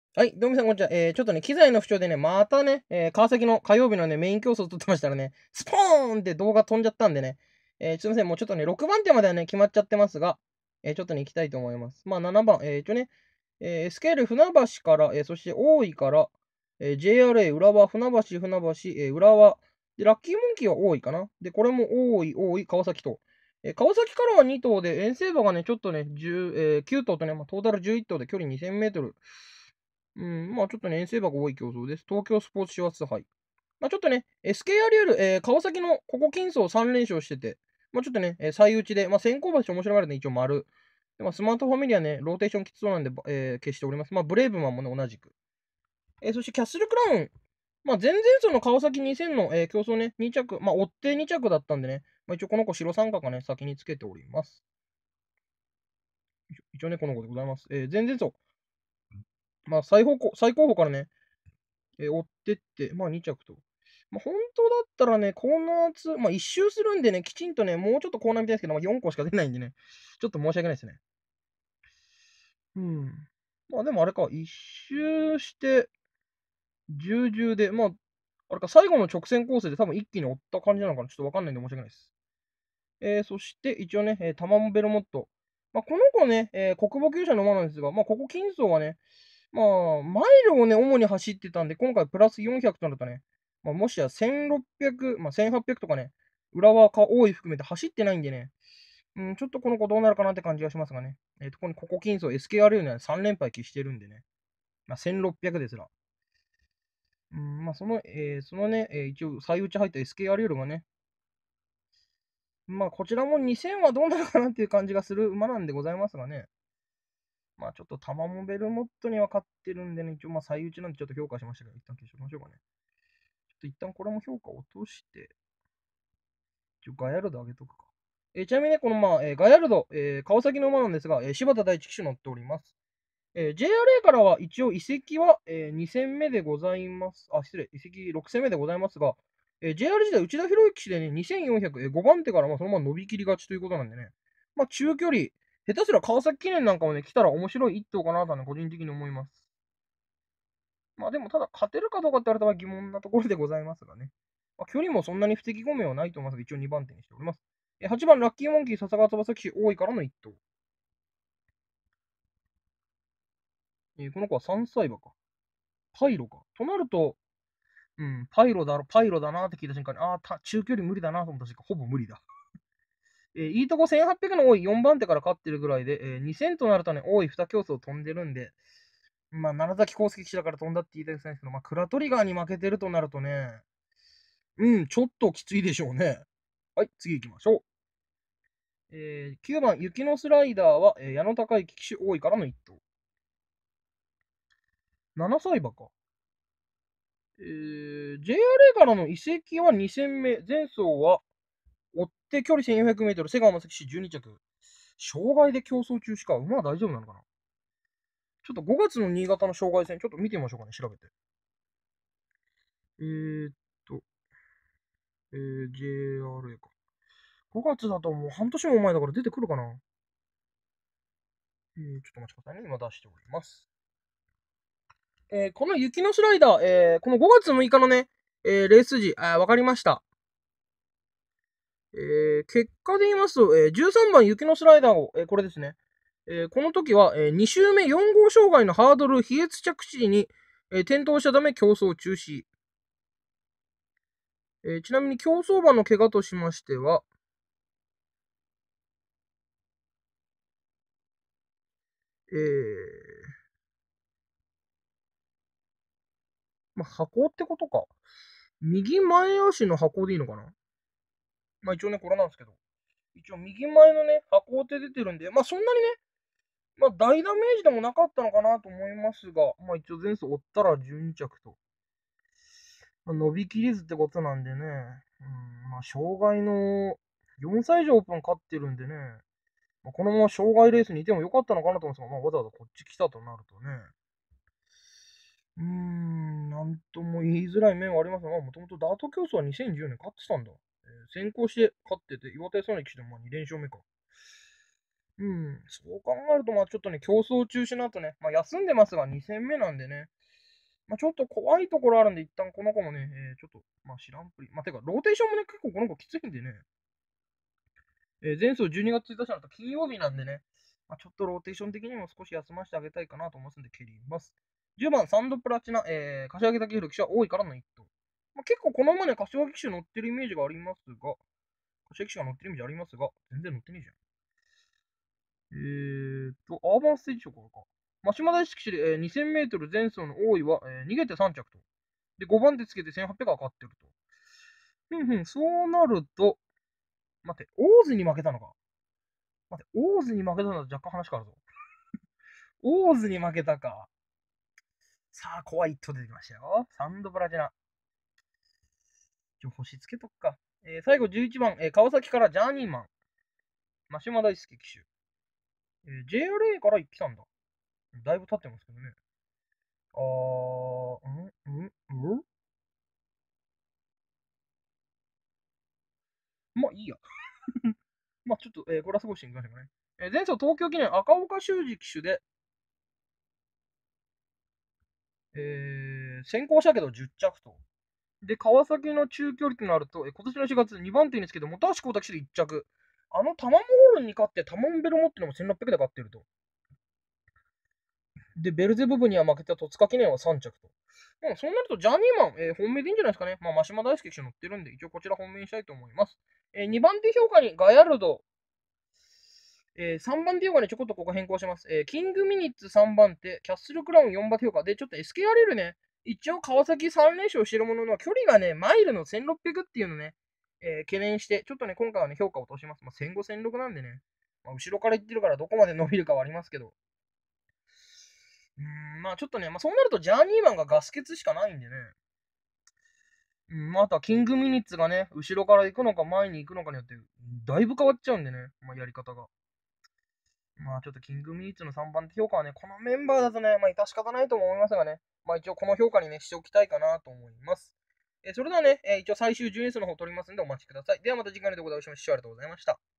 はい、どうもみさん、こんにちは。ちょっとね、機材の不調でね、またね、川崎の火曜日のね、メイン競争を撮ってましたらね、スポーンって動画飛んじゃったんでね、すいません、もうちょっとね、6番手まではね、決まっちゃってますが、ちょっとね、行きたいと思います。まあ、7番、SKL 船橋から、そして大井から、JRA 浦和、船橋、船橋、浦和、で、ラッキーモンキーは大井かな。で、これも大井、川崎と。川崎からは2頭で、遠征馬がね、ちょっとね、9頭とね、まあ、トータル11頭で距離2000メートル。うん、まあちょっとね、遠征馬が多い競争です。東京スポーツシワス杯。まあちょっとね、SK アリエル、川崎のここ金層3連勝してて、まあちょっとね、最打ちで、まあ先行馬として面白がるね、一応丸。でまあ、スマートファミリアね、ローテーションきつそうなんで、消しております。まあブレイブマンもね、同じく。そしてキャッスルクラウン。まあ前々走の川崎2000の、競争ね、2着、まあ追って2着だったんでね、まあ一応この子白三角がね、先につけております。一応ね、この子でございます。前々走。まあ最高峰からね、追ってって、まあ2着と。まあ本当だったらね、コーナー2、まあ1周するんでね、きちんとね、もうちょっとコーナー見たいですけど、まあ4個しか出ないんでね、ちょっと申し訳ないですね。うん。まあでもあれか、1周して、10で、まあ、あれか、最後の直線コースで多分一気に追った感じなのかな、ちょっとわかんないんで申し訳ないです。そして一応ね、タマモベルモット。まあこの子ね、国母厩舎の馬なんですが、まあここ金層はね、まあ、マイルをね、主に走ってたんで、今回プラス400となるとね、まあ、もしや1600、まあ、1800とかね、浦和か大井含めて走ってないんでね、うん、ちょっとこの子どうなるかなって感じがしますがね。ここ金層 SKRU には3連敗喫してるんでね。まあ、1600ですら。うん、まあ、そのね、一応、最内入った SKRU がね、まあ、こちらも2000はどうなるかなっていう感じがする馬なんでございますがね。まあ、ちょっとタマモベルモットには勝ってるんでね、一応、まあ、最内なんでちょっと評価しましたけど、一旦消しましょうかね。ちょっと一旦これも評価を落として、ガヤルド上げとくか。ちなみにね、このまあ、ガヤルド、川崎の馬なんですが、柴田大地騎手乗っております。JRA からは一応移籍は、2戦目でございます。あ、失礼、移籍6戦目でございますが、JR 時代、内田博之騎手でね、2400、5番手からまあそのまま伸びきり勝ちということなんでね、まあ中距離、下手すら川崎記念なんかもね、来たら面白い一頭かなとはね、個人的に思います。まあでも、ただ勝てるかどうかって言われたら疑問なところでございますがね。まあ、距離もそんなに不適合面はないと思いますが、一応2番手にしております。8番、ラッキーモンキー、笹川翼騎手、大井からの1頭。この子は3歳馬か。パイロか。となると、うん、パイロだなって聞いた瞬間に、中距離無理だなと思った瞬間、ほぼ無理だ。いいとこ1800の多い4番手から勝ってるぐらいで、2000となるとね、多い2競争飛んでるんで、まあ、楢崎康介騎手だから飛んだって言いたいですけど、まあ、クラトリガーに負けてるとなるとね、うん、ちょっときついでしょうね。はい、次行きましょう。9番、雪のスライダーは、矢野高之騎手多いからの1頭。7歳馬か。JRA からの移籍は2戦目。前走は、追って距離1400メートル、瀬川正騎手12着。障害で競争中しか、馬は大丈夫なのかな。ちょっと5月の新潟の障害戦、ちょっと見てみましょうかね、調べて。えーっと、JRA か。5月だともう半年も前だから出てくるかな。ちょっと待ちくださいね。今出しております。この雪のスライダー、この5月6日のね、レース時、わかりました。結果で言いますと、13番雪のスライダーを、これですね。この時は、2周目4号障害のハードル、飛越着地に、転倒したため競争中止。ちなみに競走馬の怪我としましては、まあ、箱ってことか。右前足の箱でいいのかな。まあ一応ね、これなんですけど。一応右前のね、箱って出てるんで、まあそんなにね、まあ大ダメージでもなかったのかなと思いますが、まあ一応前走追ったら12着と。まあ、伸びきれずってことなんでね、まあ障害の4歳以上オープン勝ってるんでね、まあ、このまま障害レースにいてもよかったのかなと思うんですが、まあわざわざこっち来たとなるとね、なんとも言いづらい面はありますが、もともとダート競争は2014年勝ってたんだ。先行して勝ってて、岩手ソニックでも2連勝目か。 うん、そう考えると、ちょっとね、競争中止の後ね、休んでますが2戦目なんでね、ちょっと怖いところあるんで、一旦この子もね、ちょっと、知らんぷり。てか、ローテーションもね、結構この子きついんでね、前走12月1日のと金曜日なんでね、ちょっとローテーション的にも少し休ませてあげたいかなと思いますんで、蹴ります。10番、サンドプラチナ、柏木武宏騎手は多いからの一頭。結構この馬ね、柏木騎手乗ってるイメージがありますが、柏木騎手が乗ってるイメージありますが、全然乗ってねえじゃん。アーバンステージ賞からか。マシマ大好きで、2000メートル前走の多いは、逃げて3着と。で、5番手つけて1800が勝ってると。そうなると、待って、オーズに負けたのか。待って、オーズに負けたのは若干話変わるぞ。オーズに負けたか。さあ、怖い一頭出てきましたよ。サンドブラジナ。星つけとくか。最後11番、川崎からジャーニーマン。マシュマ大輔騎手。JRA から来たんだ。だいぶ経ってますけどね。いいや。ちょっと、これはすごいしてみましょうかね。前走東京記念赤岡修二騎手で、先行したけど10着と。で、川崎の中距離となると、今年の4月2番手につけて、本橋光太騎手で1着。タマモホールに勝って、タマンベルモってのも1600で勝ってると。で、ベルゼブブには負けた戸塚記念は3着と。そうなると、ジャーニーマン、本命でいいんじゃないですかね。真島大輔騎手乗ってるんで、一応こちら本命にしたいと思います。2番手評価にガヤルド、3番手評価にちょこっとここ変更します。キングミニッツ3番手、キャッスルクラウン4番手評価で、ちょっと SKRL ね、一応川崎3連勝してるものの、距離がね、マイルの1600っていうのね、懸念して、ちょっとね、今回はね、評価を落とします。1500、1600なんでね、後ろから言ってるからどこまで伸びるかはありますけど、ちょっとね、そうなるとジャーニーマンがガス欠しかないんでね、あとはキングミニッツがね、後ろから行くのか前に行くのかによって、だいぶ変わっちゃうんでね、やり方が。ちょっとキングミニッツの3番手評価はね、このメンバーだとね、致し方ないと思いますがね、一応この評価にね、しておきたいかなと思います。それではね、一応最終順位数の方取りますんでお待ちください。ではまた次回の動画でお会いしましょう。ありがとうございました。